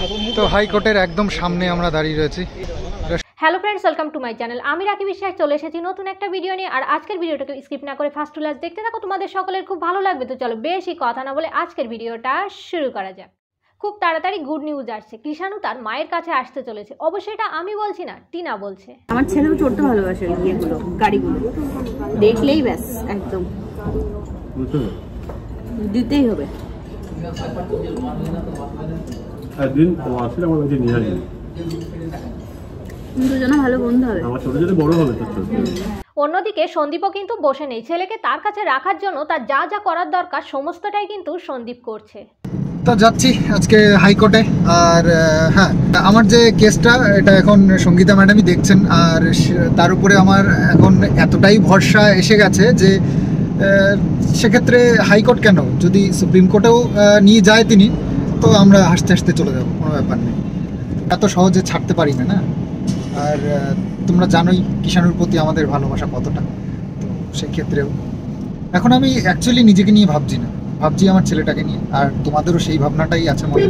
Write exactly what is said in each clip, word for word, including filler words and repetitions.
তো হাইকোর্টের একদম সামনে আমরা দাঁড়িয়ে রয়েছি। Hello friends, welcome to my channel. আমি রাখি বিশ্বাস চলে এসেছি নতুন একটা ভিডিও নিয়ে। আর আজকের ভিডিওটাকে স্কিপ না করে ফার্স্ট টু লাস্ট দেখতে থাকো, তোমাদের সকলের খুব ভালো লাগবে। তো চলো বেশি কথা না বলে আজকের ভিডিওটা শুরু করা যাক। খুব তাড়াতাড়ি গুড নিউজ আসছে, কৃষাণু তার মায়ের কাছে আসতে চলেছে। অবশ্যই এটা আমি বলছি না, টিনা বলছে। আমার ছেলেও চড়তে ভালোবাসে ইয়েগুলো, গাড়িগুলো দেখলেই ব্যাস একদম দিতেই হবে। একদিন আসলে আমার কাছে নিয়ে আসবে, দুজনে ভালো বন্ধু হবে, আমার ছোট ছোট বড় হবে। অন্যদিকে সন্দীপও কিন্তু বসে নেই। ছেলেকে তার কাছে রাখার জন্য তার যা যা করার দরকার সমস্তটাই কিন্তু সন্দীপ করছে। তো যাচ্ছি আজকে হাইকোর্টে। আর হ্যাঁ, আমার যে কেসটা এটা এখন সঙ্গীতা ম্যাডামই দেখছেন। আর তার উপরে আমার এখন এতটাই ভরসা এসে গেছে যে সেক্ষেত্রে হাইকোর্ট কেন, যদি সুপ্রিম কোর্টেও নিয়ে যায় তিনি, তো আমরা হাসতে হাসতে চলে যাবো, কোনো ব্যাপার নেই। এত সহজে ছাড়তে পারি না না। আর তোমরা জানোই কৃষাণুর প্রতি আমাদের ভালোবাসা কতটা। তো সেক্ষেত্রেও এখন আমি অ্যাকচুয়ালি নিজেকে নিয়ে ভাবছি না, ভাবছি আমার ছেলেটাকে নিয়ে। আর তোমাদেরও সেই ভাবনাটাই আছে মনে।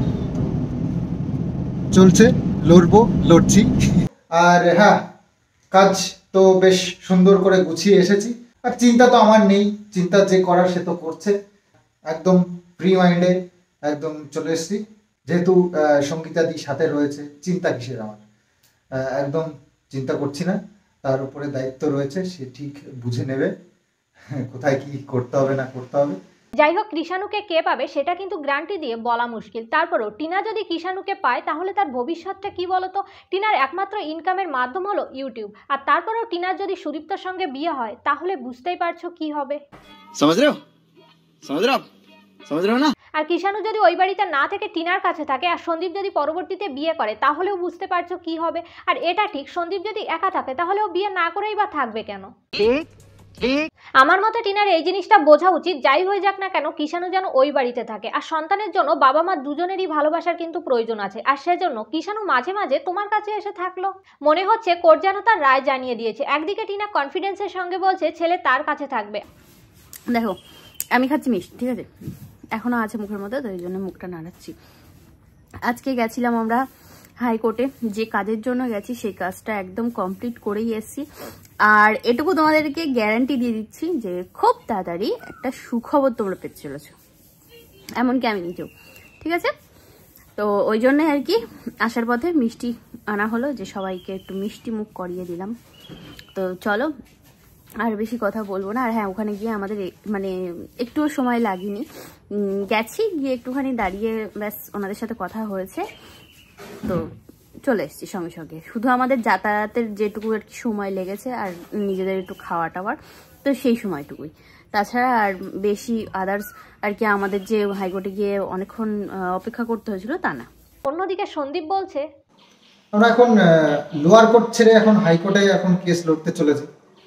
চলছে, লড়বো, লড়ছি। আর হ্যাঁ, কাজ তো বেশ সুন্দর করে গুছিয়ে এসেছি। আর চিন্তা তো আমার নেই, চিন্তা যে করার সে তো করছে। একদম ফ্রি মাইন্ডে একদম চলে এসেছি। যেহেতু সঙ্গীতাদি সাথে রয়েছে, চিন্তা কিসের আমার, একদম চিন্তা করছি না। তার উপরে দায়িত্ব রয়েছে, সে ঠিক বুঝে নেবে কোথায় কি করতে হবে না করতে হবে। যাই হোক, কৃষাণুকে কে পাবে সেটা কিন্তু গ্যারান্টি দিয়ে বলা মুশকিল। তারপরও টিনা যদি কৃষাণুকে পায় তাহলে তার ভবিষ্যৎটা কি বলতো? টিনার একমাত্র ইনকামের মাধ্যম হলো ইউটিউব। আর তারপরেও টিনার যদি সুদীপ্তর সঙ্গে বিয়ে হয় তাহলে বুঝতেই পারছো কি হবে। समझ रहे हो समझ रहे हो समझ रहे हो ना। আর কৃষাণু যদি ওই বাড়িতে না থেকে টিনার কাছে থাকে, আর সন্দীপ যদি পরবর্তীতে বিয়ে করে তাহলেও বুঝতে পারছো কি হবে। আর এটা ঠিক, সন্দীপ যদি একা থাকে তাহলেও বিয়ে না করেই বা থাকবে কেন? আমার মতে টিনার এই জিনিসটা বোঝা উচিত। যাই হয়ে যাক না কেন, কৃষাণু যেন ওই বাড়িতে থাকে। আর সন্তানের জন্য বাবা মা দুজনেরই ভালোবাসার কিন্তু প্রয়োজন আছে। আর সেজন্য কৃষাণু মাঝে মাঝে তোমার কাছে এসে থাকলো। মনে হচ্ছে কোর্ট যেন তার রায় জানিয়ে দিয়েছে। একদিকে টিনা কনফিডেন্সের সঙ্গে বলছে ছেলে তার কাছে থাকবে। দেখো, আমি খাচ্ছি মিষ্টি, ঠিক আছে, এখনো আছে মুখের মধ্যে, তো এই জন্য মুখটা নাড়াচ্ছি। আজকে গেছিলাম আমরা হাইকোর্টে, যে কাজের জন্য গেছি সেই কাজটা একদম কমপ্লিট করেই এসেছি। আর এটুকু তোমাদেরকে গ্যারান্টি দিয়ে দিচ্ছি যে খুব তাড়াতাড়ি একটা সুখবর তোমরা পেতে চলেছো, এমনকি আমি নিজেও, ঠিক আছে। তো ওই জন্যই আর কি আসার পথে মিষ্টি আনা হলো, যে সবাইকে একটু মিষ্টি মুখ করিয়ে দিলাম। তো চলো আর বেশি কথা বলবো না। আর হ্যাঁ, ওখানে গিয়ে আমাদের মানে একটু সময় লাগেনি, গেছি গিয়ে একটুখানি দাঁড়িয়ে ব্যাস ওনাদের সাথে কথা হয়েছে, তো চলে এসেছি সঙ্গে সঙ্গে। শুধু আমাদের যাতায়াতের যেটুকু আর কি সময় লেগেছে, আর নিজেদের একটু খাওয়া টাওয়ার, তো সেই সময়টুকুই। তাছাড়া আর বেশি আদার্স আর কি আমাদের যে হাইকোর্টে গিয়ে অনেকক্ষণ অপেক্ষা করতে হয়েছিল তা না। অন্যদিকে সন্দীপ বলছে আমরা এখন লোয়ার কোর্ট ছেড়ে এখন হাইকোর্টে এখন কেস লড়তে চলেছি।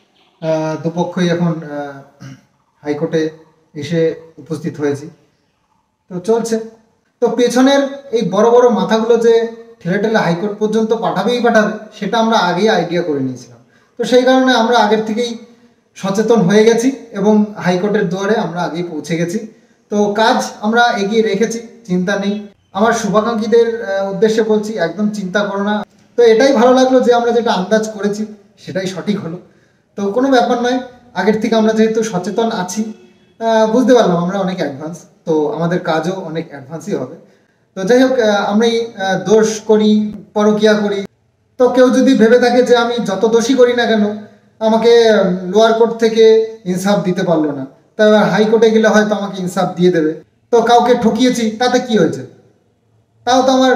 দুপক্ষই এখন হাইকোর্টে এসে উপস্থিত হয়েছি, তো চলছে। তো পেছনের এই বড় বড় মাথাগুলো যে ঠেলে ঠেলে হাইকোর্ট পর্যন্ত পাঠাবেই পাঠাবে, সেটা আমরা আগেই আইডিয়া করে নিয়েছিলাম। তো সেই কারণে আমরা আগের থেকেই সচেতন হয়ে গেছি এবং হাইকোর্টের দুয়ারে আমরা আগেই পৌঁছে গেছি। তো কাজ আমরা এগিয়ে রেখেছি, চিন্তা নেই। আমার শুভাকাঙ্ক্ষীদের উদ্দেশ্যে বলছি, একদম চিন্তা করো না। তো এটাই ভালো লাগলো যে আমরা যেটা আন্দাজ করেছি সেটাই সঠিক হলো। তো কোনো ব্যাপার নয়, আগের থেকে আমরা যেহেতু সচেতন আছি, বুঝতে পারলাম আমরা অনেক অ্যাডভান্স, তো আমাদের কাজও অনেক অ্যাডভান্সই হবে। তো যাই হোক, আমি দোষ করি, পরকিয়া করি, তো কেউ যদি ভেবে থাকে যে আমি যত দোষী করি না কেন আমাকে লোয়ার কোর্ট থেকে ইনসাফ দিতে পারলো না, তা এবার হাইকোর্টে গেলে হয়তো আমাকে ইনসাফ দিয়ে দেবে। তো কাউকে ঠকিয়েছি তাতে কি হয়েছে, তাও তো আমার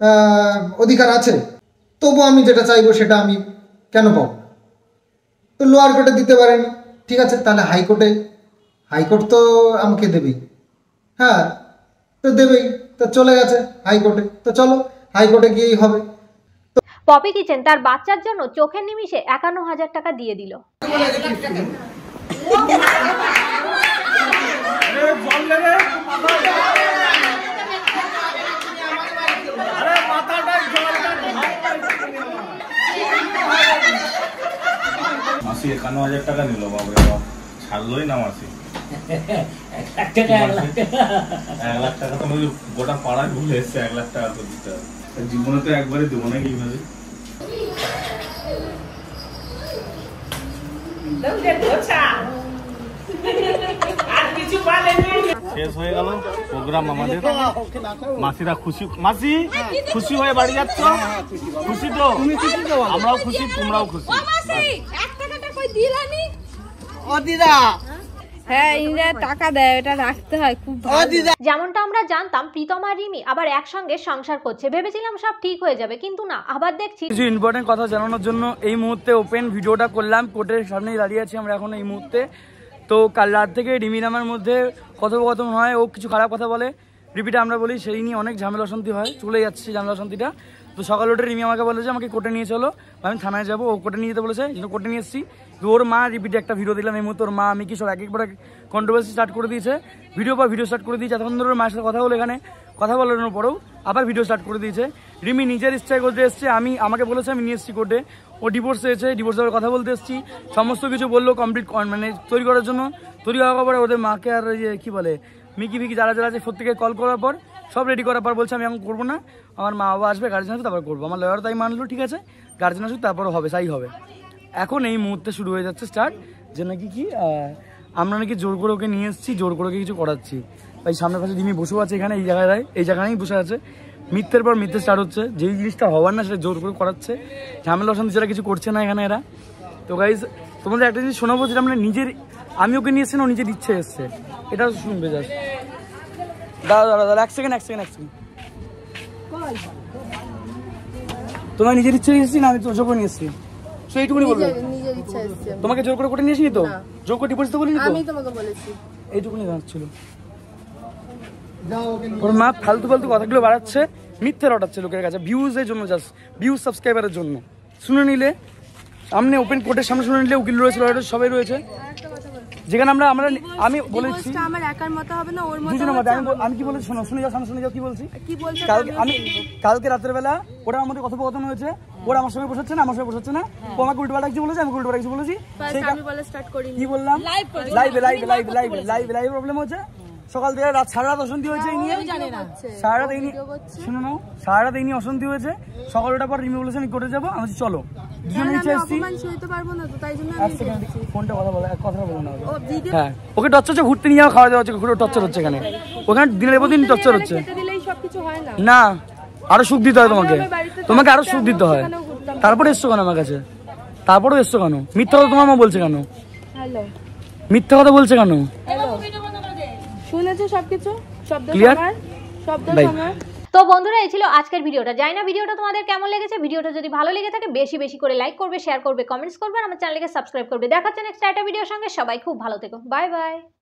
অধিকার আছে। তবু আমি যেটা চাইবো সেটা আমি কেন পাবো? তো লোয়ার কোর্টে দিতে পারেনি, ঠিক আছে, তাহলে হাইকোর্টে, হাইকোর্ট তো আমাকে দেবেই। হ্যাঁ, তো দেবেই, তো চলে গেছে হাইকোর্টে, তো চলো হাইকোর্টে গিয়েই হবে। পপি কিচেন তার বাচ্চার জন্য চোখের নিমিষে একান্ন হাজার টাকা দিয়ে দিল। মাসি একান্ন হাজার টাকা নিল, বাবা ছাড়লোই না মাসি। এক লাখ টাকা তো আমাদের গোটা পাড়ায় ভুলে এসছে, এক লাখ টাকা তো দিতে হবে। জীবনে তো একবারে দেবো না কিভাবে। শেষ হয়ে গেল প্রোগ্রাম আমাদের। মাসিরা খুশি, মাসি খুশি হয়ে বাড়ি যাচ্ছ? খুশি তো? আমরাও খুশি, তোমরাও খুশি। হ্যাঁ, ইন্দ্রা টাকা দেয়, এটা রাখতে হয় খুব ভালো। যেমনটা আমরা জানতাম প্রীতম আর রিমি আবার একসঙ্গে সংসার করছে, ভেবেছিলাম সব ঠিক হয়ে যাবে, কিন্তু না, আবার দেখছি। কিছু ইম্পর্টেন্ট কথা জানানোর জন্য এই মুহূর্তে ওপেন ভিডিওটা করলাম। কোর্টের সামনেই দাঁড়িয়ে আছি আমরা এখন এই মুহূর্তে। তো কাল রাত থেকে রিমির আমার মধ্যে কথোপকথন হয়, ও কিছু খারাপ কথা বলে, রিপিটে আমরা বলি, সেই নিয়ে অনেক ঝামেলা অশান্তি হয়, চলে যাচ্ছে ঝামেলা অশান্তিটা। তো সকাল উঠে রিমি আমাকে বলে যে আমাকে কোর্টে নিয়ে চলো, আমি থানায় যাবো, ও কোর্টে নিয়ে যেতে বলেছে, যেন কোর্টে নিয়ে এসেছি। তো ওর মা রিপিটে একটা ভিডিও দিলাম এই মুহূর্তে, ওর মা আমি কি সব এক একবার কন্ট্রোভার্সি স্টার্ট করে দিয়েছে, ভিডিও পর ভিডিও স্টার্ট করে দিয়েছে। এতক্ষণ ধরে ওর মায়ের সাথে কথা বলে এখানে কথা বলানোর পরেও আবার ভিডিও স্টার্ট করে দিয়েছে। রিমি নিজের ইচ্ছায় করতে এসছে, আমি আমাকে বলেছে আমি নিয়ে এসেছি কোর্টে, ও ডিভোর্স হয়েছে, ডিভোর্স হওয়ার কথা বলতে এসেছি, সমস্ত কিছু বললো কমপ্লিট মানে তৈরি করার জন্য। তৈরি হওয়ার পরে ওদের মাকে আর ইয়ে কী বলে মিকি ফিকি যারা যারা আছে প্রত্যেকে কল করার পর সব রেডি করার পর বলছে আমি এখন করবো না, আমার মা বাবা আসবে, গার্জেন আসবে, তারপর করবো। আমার লয়ার তাই মানলো, ঠিক আছে গার্জেন আসুক তারপরে হবে, তাই হবে। এখন এই মুহূর্তে শুরু হয়ে যাচ্ছে স্টার্ট, যে নাকি কি আমরা নাকি জোর করে ওকে নিয়ে এসেছি, জোর করে ওকে কিছু করাচ্ছি। ভাই সামনের পাশে যিনি বসেও আছে এখানে, এই জায়গায় এই জায়গায় বসে আছে, মিথ্যের পর মিথ্যে স্টার্ট হচ্ছে, যেই জিনিসটা হওয়ার না সেটা জোর করে করাচ্ছে, ঝামেলা অশান্তি সেটা কিছু করছে না এখানে এরা। তো গাইজ তোমাদের একটা জিনিস শোনাবো, যেটা আমরা নিজের, আমি ওকে নিয়ে এসেছি না, ও নিজের ইচ্ছে এসছে, এটা শুনবে জাস্ট। দাদা দাদা দাদা এক সেকেন্ড এক সেকেন্ড এক সেকেন্ড তোমার নিজের ইচ্ছে এসেছি না, আমি তো জোর করে নিয়ে এসেছি, তো এইটুকুনি বলবো। নিজের ইচ্ছা এসেছে, তোমাকে জোর করে কোর্টে নিয়ে আসিনি তো, জোর করে ডিভোর্স তো বলিনি তো, আমি তোমাকে বলেছি, এইটুকুনি জানাচ্ছিল। ওর মা ফালতু ফালতু কথাগুলো বাড়াচ্ছে, মিথ্যে রটাচ্ছে লোকের কাছে, ভিউজের জন্য, জাস্ট ভিউজ সাবস্ক্রাইবারের জন্য। শুনে নিলে সামনে ওপেন কোর্টের সামনে শুনে নিলে উকিল রয়েছে, লয়ার সবাই রয়েছে, যেখানে আমরা আমরা আমি বলেছি আমার একার মতো হবে না, ওর মতো দুজনের মধ্যে। আমি আমি কি বলেছি শোনো, শুনে যাও সামনে শুনে যাও কি বলছি। কি বলছো? কালকে আমি কালকে রাতের বেলা ওরা আমার মধ্যে কথোপকথন হয়েছে, ওরা আমার সঙ্গে বসাচ্ছে না, আমার সঙ্গে বসাচ্ছে না, ও আমাকে উল্টোপাল্টা কিছু বলেছে, আমি উল্টোপাল্টা কিছু বলেছি, আমি বলে স্টার্ট করি, কি বললাম লাইভে লাইভে লাইভে লাইভে লাইভে লাইভে প্রবলেম হচ্ছে। সকাল থেকে রাত সারা রাত অশান্তি হয়েছে এই নিয়ে, সারা রাত এই নিয়ে শুনে নাও, সারা রাত এই নিয়ে অশান্তি হয়েছে। সকাল ওঠার পর রিমি বলেছে আমি কোর্টে যাবো, আমি বলছি চলো, দুজনে ইচ্ছে এসেছি। ফোনটা কথা বলো, কথা বলো না। হ্যাঁ ওকে টর্চার হচ্ছে, ঘুরতে নিয়ে যাওয়া, খাওয়া দাওয়া হচ্ছে, ঘুরে টর্চার হচ্ছে এখানে, ওখানে দিনের পর দিন টর্চার হচ্ছে। না আরো সুখ দিতে হয় তোমাকে, তোমাকে আরো সুখ দিতে হয়, তারপরে এসছো কেন আমার কাছে, তারপরেও এসছো কেন, মিথ্যা কথা তোমার মা বলছে কেন, মিথ্যা কথা বলছে কেন, শুনেছো সবকিছু, শব্দ ক্লিয়ার শব্দ আমার। তো বন্ধুরা এই ছিল আজকের ভিডিওটা, জানি না ভিডিওটা তোমাদের কেমন লেগেছে। ভিডিওটা যদি ভালো লেগে থাকে বেশি বেশি করে লাইক করবে, শেয়ার করবে, কমেন্টস করবে, আর আমার চ্যানেলকে সাবস্ক্রাইব করবে। দেখা হচ্ছে নেক্সট একটা ভিডিওর সঙ্গে, সবাই খুব ভালো থেকো, বাই বাই।